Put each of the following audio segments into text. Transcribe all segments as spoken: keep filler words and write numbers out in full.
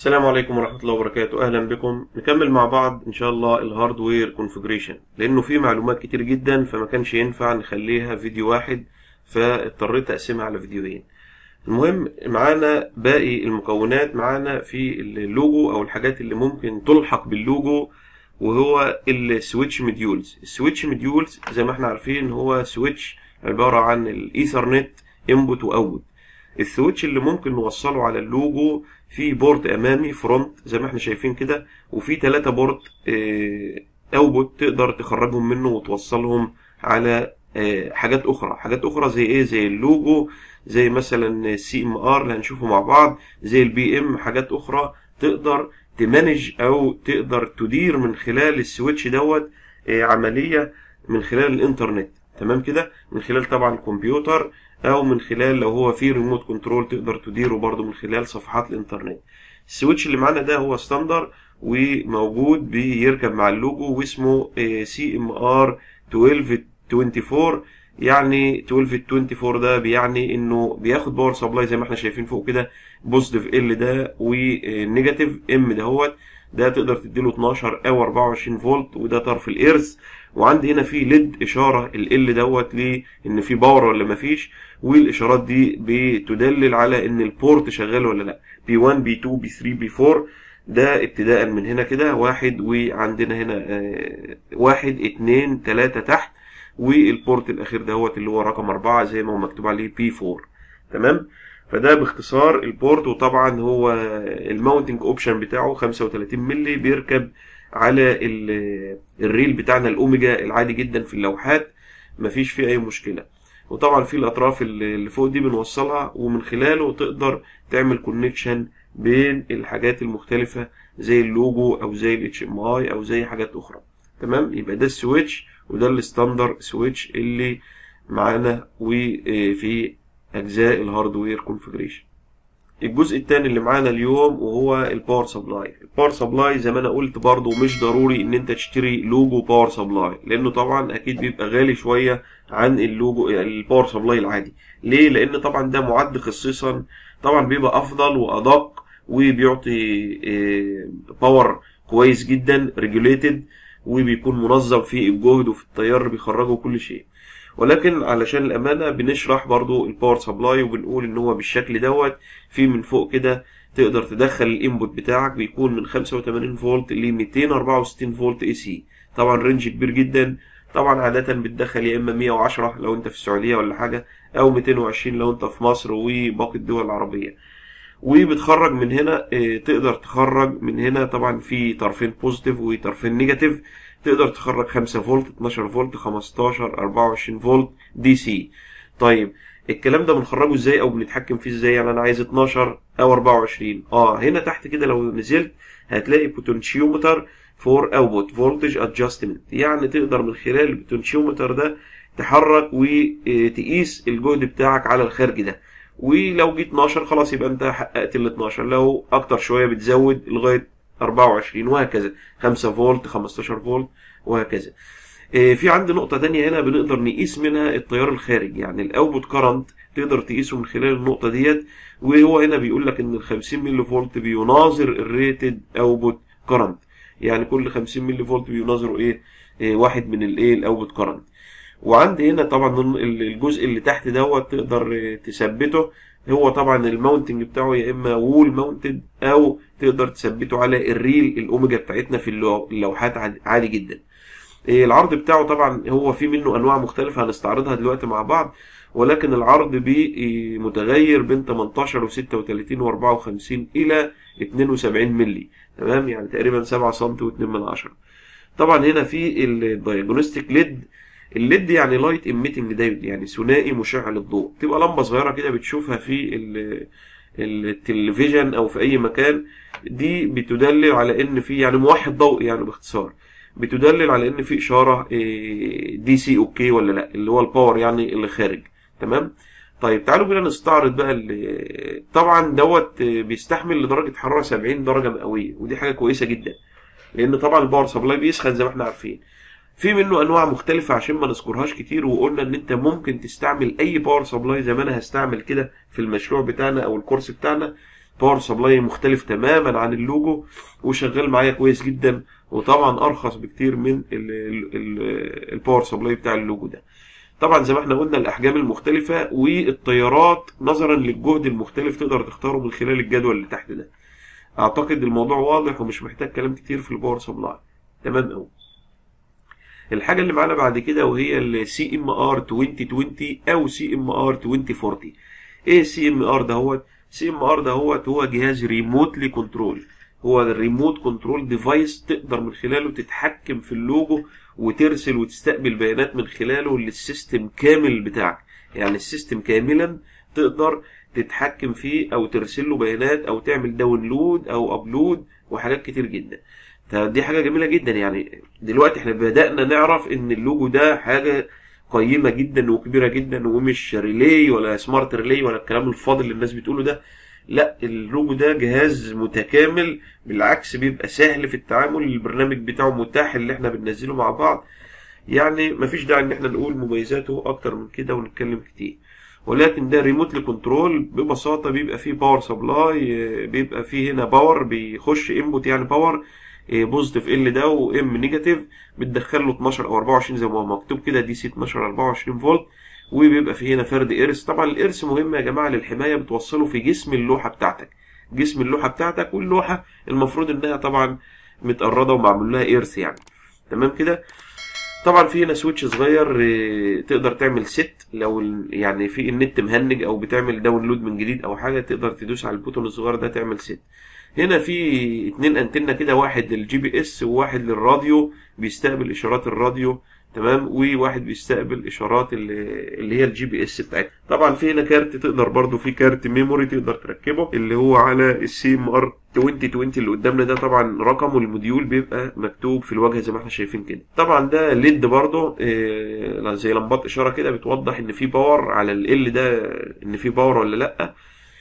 السلام عليكم ورحمة الله وبركاته. أهلا بكم. نكمل مع بعض إن شاء الله الهاردوير كونفيجريشن، لأنه في معلومات كتير جدا فما كانش ينفع نخليها فيديو واحد، فاضطريت أقسمها على فيديوهين. المهم معانا باقي المكونات معانا في اللوجو أو الحاجات اللي ممكن تلحق باللوجو، وهو السويتش مديولز. السويتش مديولز زي ما احنا عارفين هو سويتش عبارة عن الإيثرنت انبوت وأوت. السويتش اللي ممكن نوصله على اللوجو في بورت امامي فرونت زي ما احنا شايفين كده، وفي ثلاثة بورت اوتبوت تقدر تخرجهم منه وتوصلهم على حاجات اخرى. حاجات اخرى زي ايه؟ زي اللوجو، زي مثلا السي ام ار اللي هنشوفه مع بعض، زي البي ام. حاجات اخرى تقدر تمانج او تقدر تدير من خلال السويتش دوت عملية من خلال الانترنت. تمام كده، من خلال طبعا الكمبيوتر، او من خلال لو هو في ريموت كنترول تقدر تديره برضو من خلال صفحات الانترنت. السويتش اللي معانا ده هو ستاندر وموجود بيركب مع اللوجو، واسمه سي ام ار اتناشر اربعة وعشرين. يعني اتناشر اربعة وعشرين ده بيعني انه بياخد باور سبلاي زي ما احنا شايفين فوق كده، بوزيتيف ال ده ونيجاتيف ام دهوت. ده تقدر تديله اتناشر او اربعة وعشرين فولت، وده طرف الارث. وعندي هنا في ليد اشاره ال دوت ليه ان في باور ولا مفيش، والاشارات دي بتدلل على ان البورت شغال ولا لا، بي واحد بي اتنين بي تلاتة بي اربعة. ده ابتداء من هنا كده واحد، وعندنا هنا آه واحد اتنين تلاتة تحت، والبورت الاخير دهوت اللي هو رقم اربعة زي ما هو مكتوب عليه بي اربعة. تمام، فده باختصار البورت. وطبعا هو الماونتنج اوبشن بتاعه خمسة وتلاتين مللي، بيركب على الريل بتاعنا الاوميجا العادي جدا في اللوحات، مفيش فيه اي مشكله. وطبعا في الاطراف اللي فوق دي بنوصلها، ومن خلاله تقدر تعمل كونكشن بين الحاجات المختلفه زي اللوجو او زي الاتش ام اي او زي حاجات اخرى. تمام، يبقى ده السويتش، وده الستاندر سويتش اللي معانا وفي اجزاء الهاردوير كونفيجريشن. الجزء الثاني اللي معانا اليوم وهو الباور سبلاي. الباور سبلاي زي ما انا قلت برضو مش ضروري ان انت تشتري لوجو باور سبلاي، لانه طبعا اكيد بيبقى غالي شويه عن اللوجو الباور سبلاي العادي. ليه؟ لان طبعا ده معد خصيصا، طبعا بيبقى افضل وادق وبيعطي باور كويس جدا ريجوليتد، وبيكون منظم في الجهد وفي التيار بيخرجه وكل شيء. ولكن علشان الامانه بنشرح برضو الباور سبلاي وبنقول ان هو بالشكل دوت. في من فوق كده تقدر تدخل الانبوت بتاعك، بيكون من خمسة وتمانين فولت ل ميتين اربعة وستين فولت اي سي. طبعا رينج كبير جدا. طبعا عاده بتدخل يا اما مية وعشرة لو انت في السعوديه ولا حاجه، او ميتين وعشرين لو انت في مصر وباقي الدول العربيه. وبتخرج من هنا، تقدر تخرج من هنا طبعا في طرفين بوزيتيف وطرفين نيجاتيف. تقدر تخرج خمسة فولت، اتناشر فولت، خمستاشر، اربعة وعشرين فولت دي سي. طيب الكلام ده بنخرجه ازاي او بنتحكم فيه ازاي؟ يعني انا عايز اتناشر او اربعة وعشرين. اه هنا تحت كده لو نزلت هتلاقي بوتنشيومتر فور اوتبوت فولتج ادجستمنت. يعني تقدر من خلال البوتنشيومتر ده تحرك وتقيس الجهد بتاعك على الخارج ده. ولو جيت اتناشر خلاص يبقى انت حققت ال اتناشر، لو اكتر شويه بتزود لغايه اربعة وعشرين وهكذا، خمسة فولت، خمستاشر فولت وهكذا. في عندي نقطة تانية هنا بنقدر نقيس منها التيار الخارج، يعني الاوتبوت كارنت تقدر تقيسه من خلال النقطة ديت. وهو هنا بيقول لك ان ال خمسين ملي فولت بيناظر الريتد اوتبوت كارنت، يعني كل خمسين ملي فولت بيناظروا ايه؟ إيه واحد من الايه الاوتبوت كارنت. وعندي هنا طبعا الجزء اللي تحت دوت تقدر تثبته. هو طبعا الماونتنج بتاعه يا اما وول ماونتد او تقدر تثبته على الريل الاوميجا بتاعتنا في اللوحات عادي جدا. العرض بتاعه طبعا هو في منه انواع مختلفه هنستعرضها دلوقتي مع بعض، ولكن العرض بيه متغير بين تمنتاشر وستة وتلاتين واربعة وخمسين الى اتنين وسبعين مللي. تمام، يعني تقريبا سبعة سنتي واتنين من عشرة. طبعا هنا في الدايجنوستيك ليد. الليد يعني لايت ايميتنج دايود، يعني ثنائي مشع للضوء. تبقى لمبه صغيره كده بتشوفها في التلفزيون او في اي مكان. دي بتدلل على ان في يعني موحد ضوء، يعني باختصار بتدلل على ان في اشاره دي سي اوكي ولا لا، اللي هو الباور يعني اللي خارج. تمام. طيب تعالوا بينا نستعرض بقى. طبعا دوت بيستحمل لدرجه حراره سبعين درجه مئويه، ودي حاجه كويسه جدا، لان طبعا الباور سبلاي بيسخن زي ما احنا عارفين. في منه انواع مختلفه عشان ما نذكرهاش كتير، وقلنا ان انت ممكن تستعمل اي باور سبلاي زي ما انا هستعمل كده في المشروع بتاعنا او الكورس بتاعنا. باور سبلاي مختلف تماما عن اللوجو، وشغال معايا كويس جدا، وطبعا ارخص بكتير من الباور سبلاي بتاع اللوجو ده. طبعا زي ما احنا قلنا الاحجام المختلفه والتيارات نظرا للجهد المختلف تقدر تختاره من خلال الجدول اللي تحت ده. اعتقد الموضوع واضح ومش محتاج كلام كتير في الباور سبلاي. تمام قوي. الحاجه اللي معانا بعد كده وهي السي ام ار عشرين عشرين او سي ام ار عشرين أربعين. ايه سي ام ار ده؟ هو سي ام ار ده هو هو جهاز ريموتلي كنترول، هو الريموت كنترول ديفايس تقدر من خلاله تتحكم في اللوجو وترسل وتستقبل بيانات من خلاله للسيستم كامل بتاعك. يعني السيستم كاملا تقدر تتحكم فيه او ترسل له بيانات او تعمل داونلود او ابلود وحاجات كتير جدا. دي حاجه جميله جدا. يعني دلوقتي احنا بدأنا نعرف ان اللوجو ده حاجه قيمه جدا وكبيره جدا، ومش ريلي ولا سمارت ريلي ولا الكلام الفاضي اللي الناس بتقوله ده. لا، اللوجو ده جهاز متكامل، بالعكس بيبقى سهل في التعامل، البرنامج بتاعه متاح اللي احنا بننزله مع بعض. يعني مفيش داعي ان احنا نقول مميزاته اكتر من كده ونتكلم كتير. ولكن ده ريموتلي كنترول ببساطه، بيبقى فيه باور سبلاي، بيبقى فيه هنا باور بيخش انبوت، يعني باور بوزيتيف ال ده وام نيجاتيف، بتدخل له اتناشر او اربعة وعشرين زي ما هو مكتوب كده، دي سي اتناشر اربعة وعشرين فولت. وبيبقى فيه هنا فرد ارث. طبعا الارث مهم يا جماعه للحمايه، بتوصله في جسم اللوحه بتاعتك، جسم اللوحه بتاعتك، واللوحه المفروض انها طبعا متقرضه ومعمول لها ارث يعني. تمام كده. طبعا في هنا سويتش صغير تقدر تعمل ست، لو يعني في النت مهنج او بتعمل داونلود من جديد او حاجه تقدر تدوس على البوتون الصغير ده تعمل ست. هنا في اتنين انتنة كده، واحد للجي بي اس وواحد للراديو، بيستقبل اشارات الراديو. تمام. وواحد بيستقبل اشارات اللي هي الجي بي اس بتاعتها. طبعا في هنا كارت، تقدر برضو في كارت ميموري تقدر تركبه اللي هو على السي ام ار عشرين عشرين اللي قدامنا ده. طبعا رقم والموديول بيبقى مكتوب في الواجهه زي ما احنا شايفين كده. طبعا ده ليد برضو اه زي لمبات اشاره كده، بتوضح ان في باور على ال ده، ان في باور ولا لا.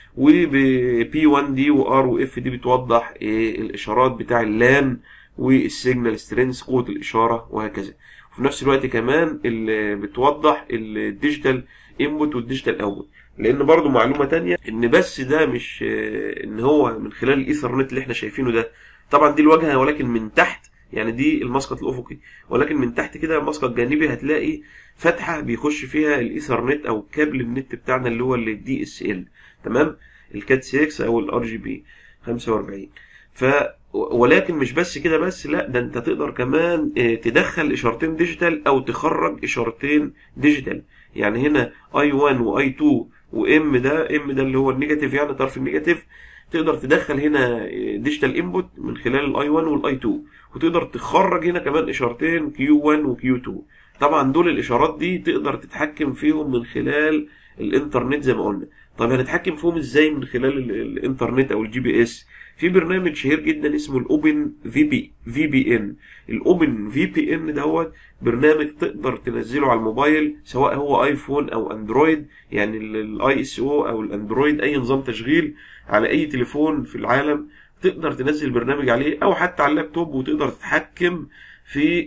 وبي واحد دي وار واف دي بتوضح ايه الاشارات بتاع اللان والسيجنال سترينث، قوه الاشاره وهكذا. وفي نفس الوقت كمان اللي بتوضح الديجيتال انبوت والديجيتال اوتبوت. لان برضو معلومه تانية، ان بس ده مش ان هو من خلال الايثرنت اللي احنا شايفينه ده. طبعا دي الواجهه، ولكن من تحت يعني دي المسقط الافقي، ولكن من تحت كده المسقط الجانبي هتلاقي فتحه بيخش فيها الايثرنت او كابل النت بتاعنا اللي هو الدي اس ال. تمام. الكات ستة او الار جي بي خمسة واربعين. ف ولكن مش بس كده بس، لا ده انت تقدر كمان تدخل اشارتين ديجيتال او تخرج اشارتين ديجيتال. يعني هنا اي واحد واي اتنين وام ده، ام ده اللي هو النيجاتيف يعني طرف النيجاتيف، تقدر تدخل هنا ديجيتال انبوت من خلال الاي واحد والاي اتنين، وتقدر تخرج هنا كمان اشارتين كيو واحد وكيو اتنين. طبعا دول الاشارات دي تقدر تتحكم فيهم من خلال الانترنت زي ما قلنا. طب هنتحكم فيهم ازاي من خلال الانترنت او الجي بي اس؟ في برنامج شهير جدا اسمه الاوبن في بي في بي ان. الاوبن في بي ان دوت برنامج تقدر تنزله على الموبايل، سواء هو ايفون او اندرويد، يعني الاي اس او او الاندرويد، اي نظام تشغيل على اي تليفون في العالم تقدر تنزل برنامج عليه، او حتى على اللابتوب، وتقدر تتحكم في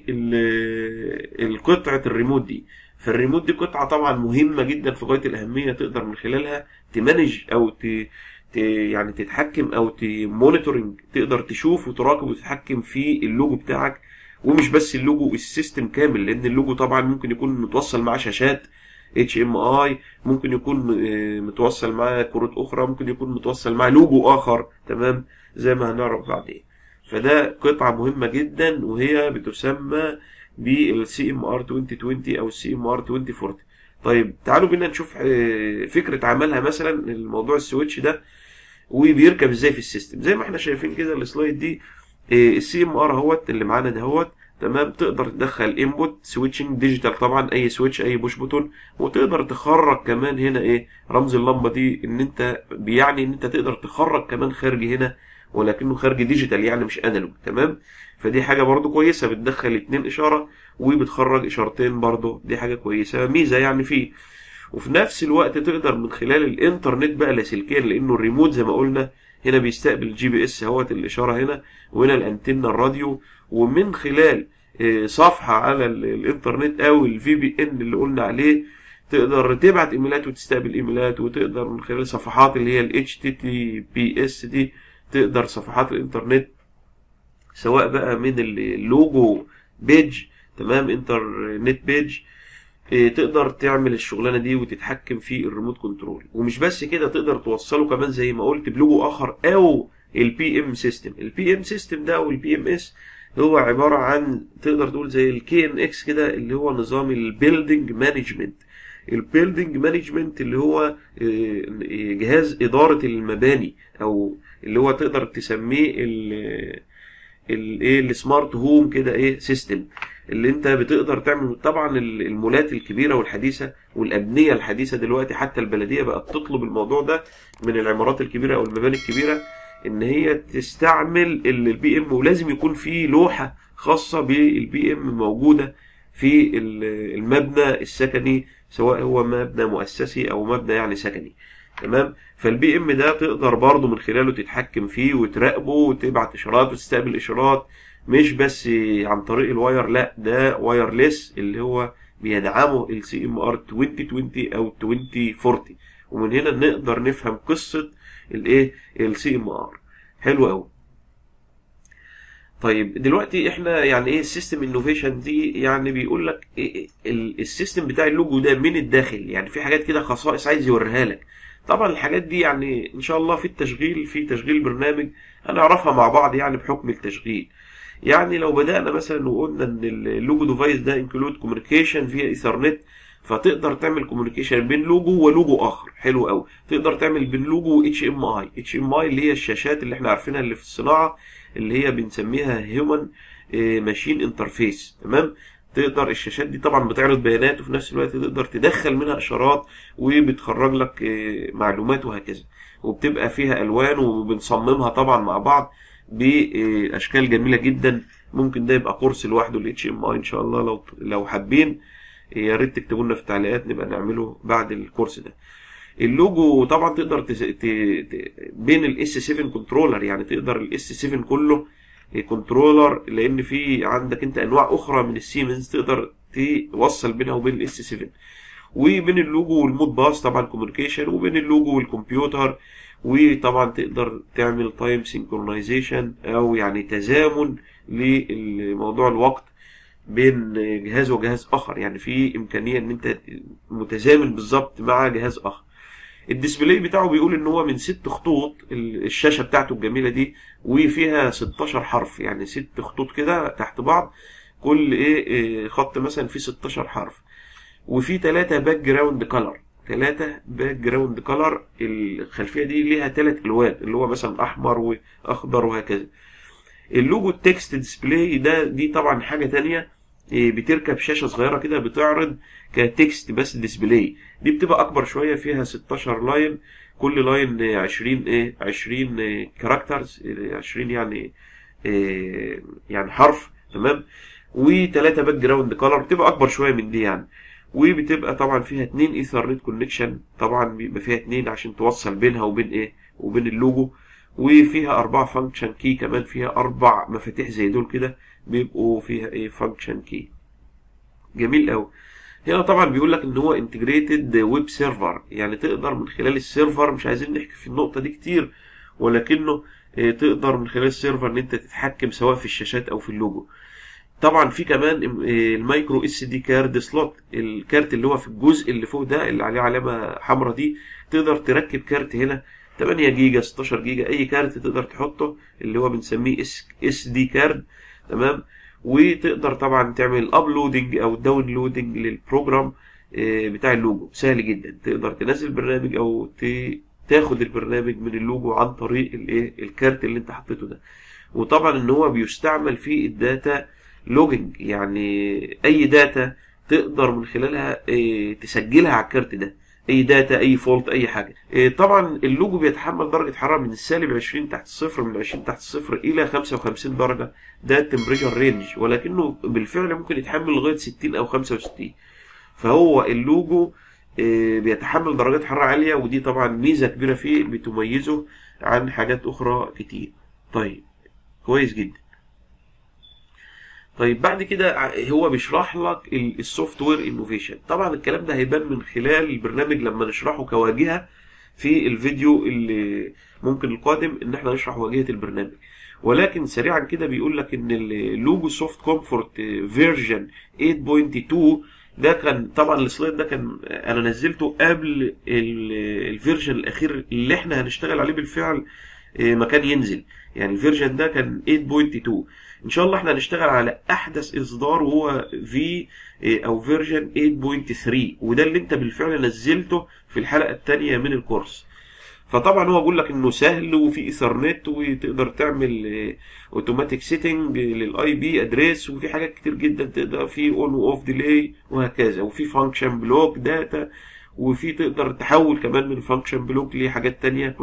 القطعه الريموت دي. فالريموت دي قطعه طبعا مهمه جدا في غايه الاهميه، تقدر من خلالها تمانج او ت يعني تتحكم او تمونيتورنج، تقدر تشوف وتراقب وتتحكم في اللوجو بتاعك. ومش بس اللوجو، السيستم كامل، لان اللوجو طبعا ممكن يكون متوصل مع شاشات اتش ام اي، ممكن يكون متوصل مع كروت اخرى، ممكن يكون متوصل مع لوجو اخر. تمام. زي ما هنعرف بعدين. فده قطعه مهمه جدا، وهي بتسمى بالسي ام ار عشرين عشرين او السي ام ار عشرين أربعين. طيب تعالوا بينا نشوف فكره عملها مثلا الموضوع السويتش ده، وبيركب ازاي في السيستم. زي ما احنا شايفين كده السلايد دي، السي ام ار اهوت اللي معانا دهوت. تمام. تقدر تدخل انبوت سويتشنج ديجيتال، طبعا اي سويتش اي بوش بوتون، وتقدر تخرج كمان هنا ايه رمز اللمبه دي، ان انت بيعني ان انت تقدر تخرج كمان خارج هنا، ولكنه خارج ديجيتال يعني مش انالوج. تمام. فدي حاجه برضو كويسه، بتدخل اتنين اشاره وبتخرج اشارتين برضو، دي حاجه كويسه ميزه يعني فيه. وفي نفس الوقت تقدر من خلال الانترنت بقى لاسلكيا، لانه الريموت زي ما قلنا هنا بيستقبل جي بي اس اهوت الاشاره هنا، وهنا الانتنه الراديو، ومن خلال صفحه على الانترنت او الفي بي ان اللي قلنا عليه تقدر تبعت ايميلات وتستقبل ايميلات، وتقدر من خلال صفحات اللي هي ال إتش تي تي بي إس دي، تقدر صفحات الانترنت سواء بقى من اللوجو بيج، تمام، انترنت بيج، تقدر تعمل الشغلانه دي وتتحكم في الريموت كنترول. ومش بس كده، تقدر توصله كمان زي ما قلت بلوجو اخر او البي ام سيستم. البي ام سيستم ده او البي ام اس هو عباره عن تقدر تقول زي الكي ان اكس كده، اللي هو نظام البيلدينج مانجمنت. البيلدينج مانجمنت اللي هو جهاز اداره المباني، او اللي هو تقدر تسميه الايه السمارت هوم كده ايه سيستم، اللي انت بتقدر تعمل. طبعا المولات الكبيره والحديثه والابنيه الحديثه دلوقتي حتى البلديه بقت تطلب الموضوع ده من العمارات الكبيره او المباني الكبيره، ان هي تستعمل البي ام، ولازم يكون في لوحه خاصه بالبي ام موجوده في المبنى السكني، سواء هو مبنى مؤسسي او مبنى يعني سكني، تمام. فالبي ام ده تقدر برضه من خلاله تتحكم فيه وتراقبه وتبعت اشارات وتستقبل اشارات، مش بس عن طريق الواير، لا ده وايرلس اللي هو بيدعمه ال سي ام ار ألفين وعشرين او ألفين وأربعين. ومن هنا نقدر نفهم قصة الايه ال سي ام ار. حلو قوي. طيب دلوقتي احنا يعني ايه السيستم انوفيشن دي؟ يعني بيقول لك إيه السيستم بتاع اللوجو ده من الداخل، يعني في حاجات كده خصائص عايز يوريها لك. طبعا الحاجات دي يعني ان شاء الله في التشغيل في تشغيل برنامج هنعرفها مع بعض يعني بحكم التشغيل. يعني لو بدأنا مثلا وقلنا ان اللوجو ديفايس ده انكلود كوميونيكيشن فيها ايثرنت، فتقدر تعمل كوميونيكيشن بين لوجو ولوجو اخر. حلو قوي. تقدر تعمل بين لوجو و اتش ام اي. اتش ام اي اللي هي الشاشات اللي احنا عارفينها اللي في الصناعه، اللي هي بنسميها هيومن ماشين انترفيس، تمام. تقدر الشاشات دي طبعا بتعرض بيانات، وفي نفس الوقت تقدر تدخل منها اشارات وبتخرج لك معلومات وهكذا، وبتبقى فيها الوان وبنصممها طبعا مع بعض باشكال جميله جدا. ممكن ده يبقى كورس لوحده ال إتش إم آي ان شاء الله، لو لو حابين يا ريت تكتبوا لنا في التعليقات نبقى نعمله بعد الكورس ده. اللوجو طبعا تقدر تز... ت... ت... بين الاس سبعة كنترولر، يعني تقدر الاس سبعة كله كنترولر، لان في عندك انت انواع اخرى من السيمنز تقدر توصل بينها وبين الاس سبعة، وبين اللوجو والمود باس طبعا كوميونيكيشن، وبين اللوجو والكمبيوتر. وطبعا تقدر تعمل تايم سينكرونايزيشن او يعني تزامن لموضوع الوقت بين جهاز وجهاز اخر، يعني في امكانيه ان انت متزامن بالظبط مع جهاز اخر. الديسبلاي بتاعه بيقول ان هو من ست خطوط، الشاشه بتاعته الجميله دي، وفيها ستاشر حرف، يعني ست خطوط كده تحت بعض، كل ايه خط مثلا فيه ستاشر حرف، وفي ثلاثة باك جراوند كلر، ثلاثة باك جراوند كلر. الخلفيه دي ليها ثلاث الوان، اللي هو مثلا احمر واخضر وهكذا. اللوجو التكست ديسبلاي ده دي طبعا حاجه تانية، بتركب شاشه صغيره كده بتعرض كتكست بس ديسبلاي، دي بتبقى اكبر شويه، فيها ستاشر لاين، كل لاين عشرين ايه عشرين كاركترز، عشرين يعني إيه يعني حرف، تمام. وثلاثة باك جراوند كلر بتبقى اكبر شويه من دي يعني، وبتبقى طبعا فيها اتنين ايثرنت كونكشن، طبعا بيبقى فيها اتنين عشان توصل بينها وبين ايه وبين اللوجو، وفيها اربعة فانكشن كي، كمان فيها اربع مفاتيح زي دول كده بيبقوا فيها ايه فانكشن كي. جميل قوي. هنا طبعا بيقول لك ان هو انتجريتد ويب سيرفر، يعني تقدر من خلال السيرفر، مش عايزين نحكي في النقطه دي كتير، ولكنه تقدر من خلال السيرفر ان انت تتحكم سواء في الشاشات او في اللوجو. طبعا في كمان المايكرو اس دي كارد سلوت، الكارت اللي هو في الجزء اللي فوق ده اللي عليه علامه حمراء دي، تقدر تركب كارت هنا تمانية جيجا ستاشر جيجا، اي كارت تقدر تحطه اللي هو بنسميه اس اس دي كارد، تمام. وتقدر طبعا تعمل ابلودنج او داونلودنج للبروجرام بتاع اللوجو، سهل جدا. تقدر تنزل برنامج او تاخد البرنامج من اللوجو عن طريق الايه الكارت اللي انت حطيته ده. وطبعا ان هو بيستعمل في الداتا لوجنج، يعني اي داتا تقدر من خلالها تسجلها على الكارت ده، اي داتا اي فولت اي حاجه. طبعا اللوجو بيتحمل درجه حراره من السالب عشرين تحت الصفر، من عشرين تحت الصفر الى خمسة وخمسين درجه، ده التمبريتشر رينج، ولكنه بالفعل ممكن يتحمل لغايه ستين او خمسة وستين. فهو اللوجو بيتحمل درجات حراره عاليه، ودي طبعا ميزه كبيره فيه بتميزه عن حاجات اخرى كتير. طيب كويس جدا. طيب بعد كده هو بيشرح لك السوفت وير انوفيشن. طبعا الكلام ده هيبان من خلال البرنامج لما نشرحه كواجهه في الفيديو اللي ممكن القادم ان احنا نشرح واجهه البرنامج، ولكن سريعا كده بيقول لك ان اللوجو سوفت كومفورت فيرجن ثمانية نقطة اتنين ده كان طبعا السلايد ده كان انا نزلته قبل الفيرجن الاخير اللي احنا هنشتغل عليه بالفعل ما كان ينزل، يعني الفيرجن ده كان ثمانية نقطة اتنين. ان شاء الله احنا هنشتغل على احدث اصدار وهو في او فيرجن ثمانية نقطة تلاتة، وده اللي انت بالفعل نزلته في الحلقه الثانيه من الكورس. فطبعا هو بيقول لك انه سهل وفي ايثرنت وتقدر تعمل اوتوماتيك سيتنج للاي بي ادريس، وفي حاجات كتير جدا تقدر في اون واوف ديلي وهكذا، وفي فانكشن بلوك داتا، وفي تقدر تحول كمان من فانكشن بلوك لحاجات تانية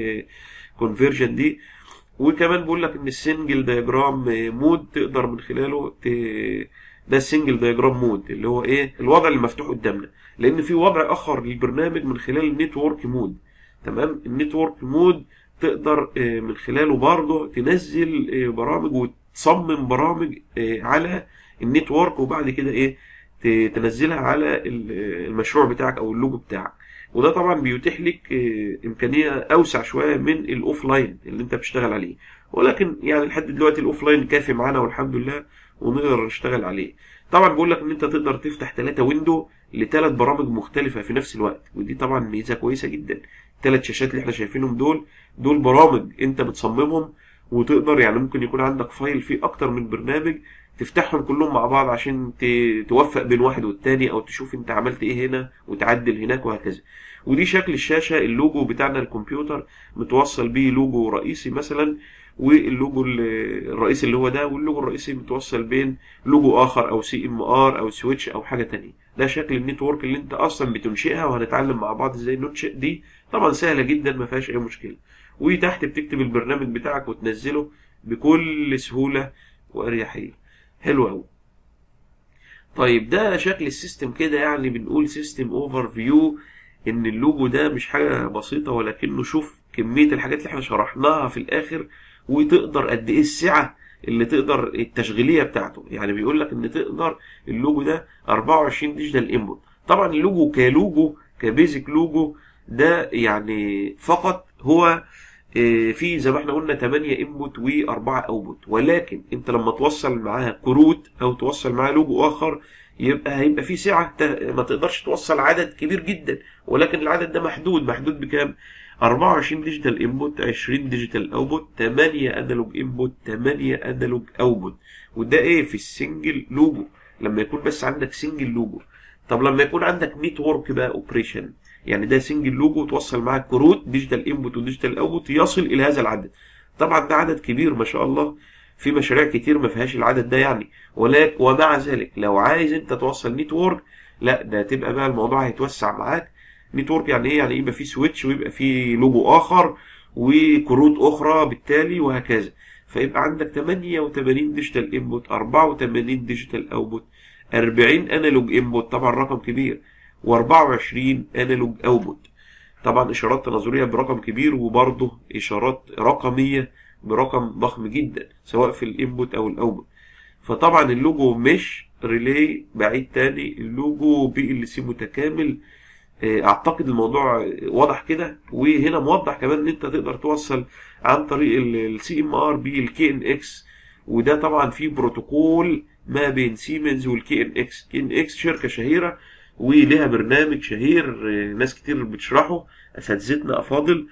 كونفرجن دي. وكمان بيقول لك ان السنجل دايجرام مود تقدر من خلاله ت... ده السنجل دايجرام مود اللي هو ايه الوضع المفتوح قدامنا، لان في وضع اخر للبرنامج من خلال النتورك مود. تمام، النتورك مود تقدر من خلاله برضه تنزل برامج وتصمم برامج على النتورك، وبعد كده ايه تنزلها على المشروع بتاعك او اللوجو بتاعك. وده طبعا بيتيح لك امكانيه اوسع شويه من الاوف لاين اللي انت بتشتغل عليه، ولكن يعني لحد دلوقتي الاوف لاين كافي معانا والحمد لله ونقدر نشتغل عليه. طبعا بقول لك ان انت تقدر تفتح ثلاثة ويندو لثلاث برامج مختلفه في نفس الوقت، ودي طبعا ميزه كويسه جدا. الثلاث شاشات اللي احنا شايفينهم دول دول برامج انت بتصممهم، وتقدر يعني ممكن يكون عندك فايل فيه اكتر من برنامج تفتحهم كلهم مع بعض عشان توفق بين واحد والتاني، او تشوف انت عملت ايه هنا وتعدل هناك وهكذا. ودي شكل الشاشة. اللوجو بتاعنا الكمبيوتر متوصل بيه لوجو رئيسي مثلا، واللوجو الرئيسي اللي هو ده، واللوجو الرئيسي متوصل بين لوجو اخر او سي ام ار او سويتش او حاجة تانية. ده شكل النتورك اللي انت اصلا بتنشئها، وهنتعلم مع بعض ازاي ننشئ دي. طبعا سهلة جدا ما فيهاش اي مشكلة، وتحت بتكتب البرنامج بتاعك وتنزله بكل سهولة واريحية. حلو قوي. طيب ده شكل السيستم كده، يعني بنقول سيستم اوفر فيو، ان اللوجو ده مش حاجة بسيطة، ولكنه شوف كمية الحاجات اللي احنا شرحناها في الاخر، وتقدر قد ايه السعة اللي تقدر التشغيلية بتاعته. يعني بيقول لك ان تقدر اللوجو ده اربعة وعشرين ديجيتال انبوت. طبعا اللوجو كلوجو كبيزك لوجو ده يعني فقط هو في زي ما احنا قلنا تمانية انبوت واربعة اوتبوت، ولكن انت لما توصل معاها كروت او توصل معاها لوجو اخر يبقى هيبقى في سعة ما تقدرش توصل عدد كبير جدا، ولكن العدد ده محدود. محدود بكام؟ اربعة وعشرين ديجيتال انبوت، عشرين ديجيتال اوتبوت، تمانية انالوج انبوت، تمانية انالوج اوتبوت. وده ايه في السنجل لوجو لما يكون بس عندك سنجل لوجو. طب لما يكون عندك نتورك بقى اوبريشن، يعني ده سنجل لوجو توصل معاك كروت ديجيتال انبوت وديجيتال اوتبوت يصل الى هذا العدد. طبعا ده عدد كبير ما شاء الله، في مشاريع كتير ما فيهاش العدد ده يعني، ولكن ومع ذلك لو عايز انت توصل نتورك، لا ده تبقى بقى الموضوع هيتوسع معاك. نتورك يعني ايه؟ يعني يبقى في سويتش ويبقى في لوجو اخر وكروت اخرى بالتالي وهكذا، فيبقى عندك تمانية وتمانين ديجيتال انبوت، اربعة وتمانين ديجيتال اوتبوت، اربعين انالوج انبوت، طبعا رقم كبير، واربعة وعشرين انالوج اوتبوت. طبعا اشارات تناظريه برقم كبير، وبرضه اشارات رقميه برقم ضخم جدا سواء في الانبوت او الاوتبوت. فطبعا اللوجو مش ريلي بعيد تاني، اللوجو بي ال سي متكامل. اعتقد الموضوع واضح كده. وهنا موضح كمان ان انت تقدر توصل عن طريق السي ام ار بالكي ان اكس، وده طبعا في بروتوكول ما بين سيمنز والكي ان اكس. كي ان اكس شركه شهيره وليها برنامج شهير ناس كتير بتشرحه، اساتذتنا افاضل،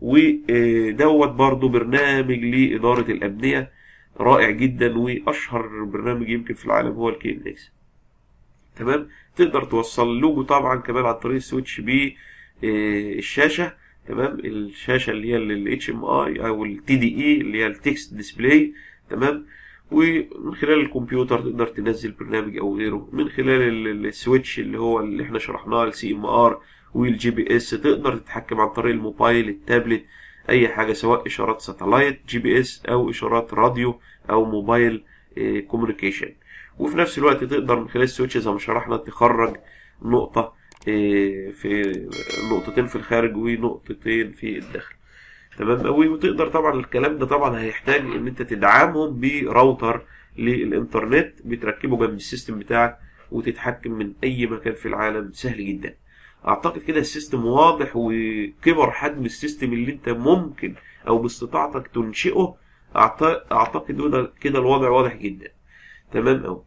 ودوت برضو برنامج لاداره الابنيه رائع جدا، واشهر برنامج يمكن في العالم هو الكي ان اكس. تمام. تقدر توصل لوجو طبعا كمان عن طريق السويتش بالشاشه. تمام. الشاشه اللي هي الاتش ام اي او التي دي اي اللي هي التكست ديسبلاي. تمام. ومن خلال الكمبيوتر تقدر تنزل برنامج او غيره. من خلال السويتش اللي هو اللي احنا شرحناه السي ام ار والجي بي اس تقدر تتحكم عن طريق الموبايل، التابلت، اي حاجه، سواء اشارات ساتلايت جي بي اس او اشارات راديو او موبايل اه كوميونيكيشن. وفي نفس الوقت تقدر من خلال السويتش زي ما شرحنا تخرج نقطه اه في نقطتين في الخارج ونقطتين في الداخل. تمام قوي. وتقدر طبعا الكلام ده طبعا هيحتاج ان انت تدعمهم براوتر للإنترنت بتركبه جنب السيستم بتاعك وتتحكم من أي مكان في العالم، سهل جدا. أعتقد كده السيستم واضح، وكبر حجم السيستم اللي أنت ممكن أو باستطاعتك تنشئه. أعتقد كده الوضع واضح جدا. تمام أوي.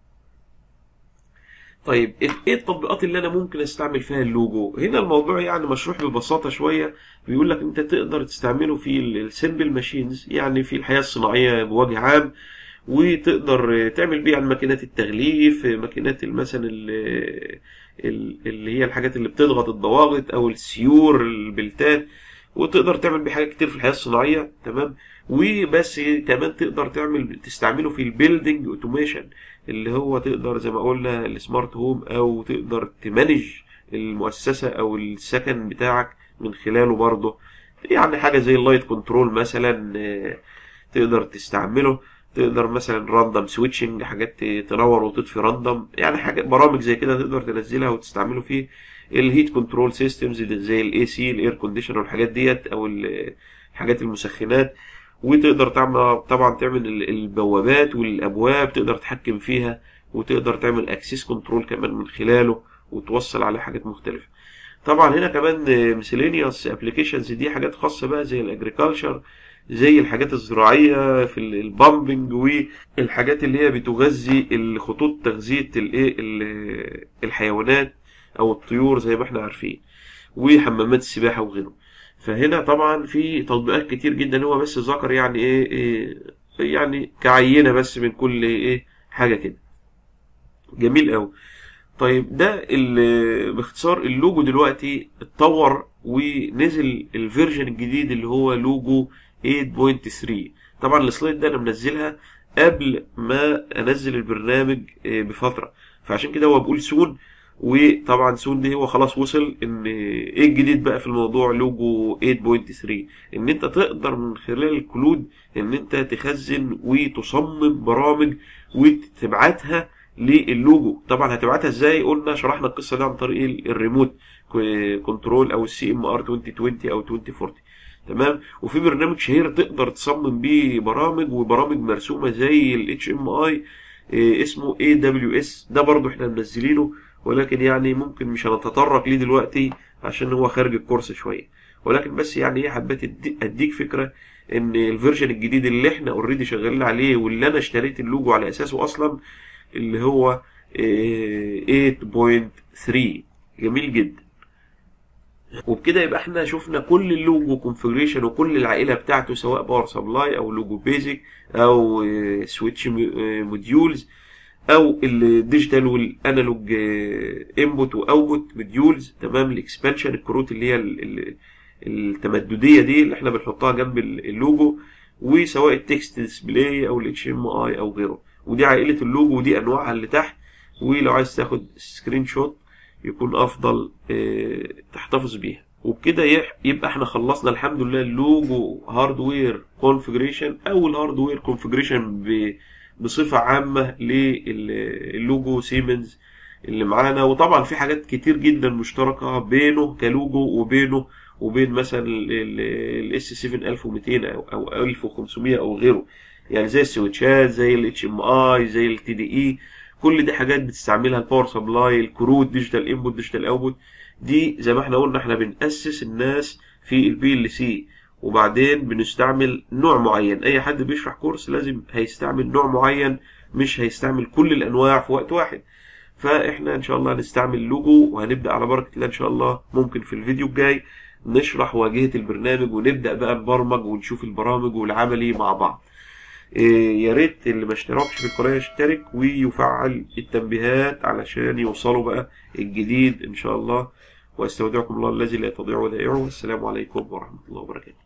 طيب ايه التطبيقات اللي انا ممكن استعمل فيها اللوجو؟ هنا الموضوع يعني مشروح ببساطه شويه. بيقول لك انت تقدر تستعمله في السيمبل ماشينز، يعني في الحياه الصناعيه بوجه عام، وتقدر تعمل بيه على ماكينات التغليف، ماكينات مثلا اللي هي الحاجات اللي بتضغط الضواغط او السيور البلتات، وتقدر تعمل بيه حاجات كتير في الحياه الصناعيه. تمام. وبس كمان تقدر تعمل تستعمله في البيلدينج اوتوميشن، اللي هو تقدر زي ما قلنا السمارت هوم، او تقدر تمانج المؤسسة او السكن بتاعك من خلاله برضه. يعني حاجة زي اللايت كنترول مثلا تقدر تستعمله. تقدر مثلا راندوم سويتشنج، حاجات تنور وتطفي راندوم، يعني حاجة برامج زي كده تقدر تنزلها وتستعمله فيه. الهيت كنترول سيستمز زي الاي سي الاير كونديشنر والحاجات ديت، او الحاجات المسخنات. وتقدر تعمل طبعا تعمل البوابات والابواب، تقدر تتحكم فيها، وتقدر تعمل اكسس كنترول كمان من خلاله، وتوصل عليه حاجات مختلفه. طبعا هنا كمان miscellaneous ابلكيشنز، دي حاجات خاصه بقى زي الاجريكلتشر، زي الحاجات الزراعيه في البامبنج، والحاجات اللي هي بتغذي الخطوط تغذيه الايه الحيوانات او الطيور زي ما احنا عارفين، وحمامات السباحه وغيره. فهنا طبعا في تطبيقات كتير جدا، هو بس ذكر يعني ايه, إيه يعني كعينه بس من كل ايه حاجه كده. جميل قوي. طيب ده باختصار اللوجو دلوقتي اتطور ونزل الفيرجن الجديد اللي هو لوجو ثمانية نقطة ثلاثة. طبعا السلايد ده انا منزلها قبل ما انزل البرنامج بفتره، فعشان كده هو بقول سون. وطبعا سون دي هو خلاص وصل. ان ايه الجديد بقى في الموضوع لوجو ثمانية نقطة ثلاثة؟ ان انت تقدر من خلال الكلود ان انت تخزن وتصمم برامج وتبعتها للوجو. طبعا هتبعتها ازاي؟ قلنا شرحنا القصه دي عن طريق الريموت كنترول او السي ام ار ألفين وعشرين او ألفين وأربعين. تمام. وفي برنامج شهير تقدر تصمم بيه برامج، وبرامج مرسومه زي الاتش ام اي اسمه اي دبليو اس. ده برضو احنا منزلينه، ولكن يعني ممكن مش هنتطرق ليه دلوقتي عشان هو خارج الكورس شويه. ولكن بس يعني ايه، حبيت اديك فكره ان الفيرجن الجديد اللي احنا اوريدي شغالين عليه، واللي انا اشتريت اللوجو على اساسه اصلا، اللي هو ثمانية نقطة ثلاثة. جميل جدا. وبكده يبقى احنا شفنا كل اللوجو كونفيجريشن وكل العائله بتاعته، سواء باور سبلاي او لوجو بيزك او سويتش موديولز او الديجيتال والانالوج انبوت واوتبوت موديولز. تمام. الاكسبانشن الكروت اللي هي التمدديه دي اللي احنا بنحطها جنب اللوجو، وسواء التكست ديسبلاي او الاتش ام اي او غيره. ودي عائله اللوجو ودي انواعها اللي تحت. ولو عايز تاخد سكرين شوت يكون افضل اه تحتفظ بيها. وبكده يبقى احنا خلصنا الحمد لله اللوجو هاردوير كونفيجريشن او الهاردوير كونفيجريشن بصفه عامه للوجو سيمنز اللي معانا. وطبعا في حاجات كتير جدا مشتركه بينه كلوجو وبينه وبين مثلا الاس سبعة ألف ومئتين او ألف وخمسمية او غيره، يعني زي السويتشات، زي الاتش ام اي، زي التي دي اي. كل دي حاجات بتستعملها الباور سبلاي، الكروت، ديجيتال انبوت، ديجيتال اوتبوت. دي زي ما احنا قلنا احنا بنأسس الناس في البي ال سي، وبعدين بنستعمل نوع معين. اي حد بيشرح كورس لازم هيستعمل نوع معين، مش هيستعمل كل الانواع في وقت واحد. فاحنا ان شاء الله هنستعمل لوجو، وهنبدأ على بركة الله ان شاء الله. ممكن في الفيديو الجاي نشرح واجهة البرنامج، ونبدأ بقى نبرمج ونشوف البرامج والعملي مع بعض. يا ريت اللي ما اشتركش في القناة يشترك ويفعل التنبيهات علشان يوصلوا بقى الجديد ان شاء الله. واستودعكم الله الذي لا تضيع ودائعه. والسلام عليكم ورحمة الله وبركاته.